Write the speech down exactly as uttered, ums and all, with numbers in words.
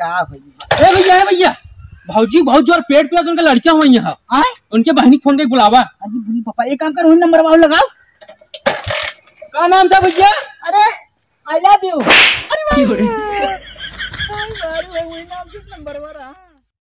का भाई ए भैया है भैया भाजी बहुत जोर पेट पे उनका लड़कियां हुई यहाँ आए उनके बहनी फोन के बुलावा। अजी बुरी पापा एक काम करो नंबर वाला लगाओ। का नाम था भैया? अरे आई लव यू। अरे भाई भाई वही नाम से नंबर वाला।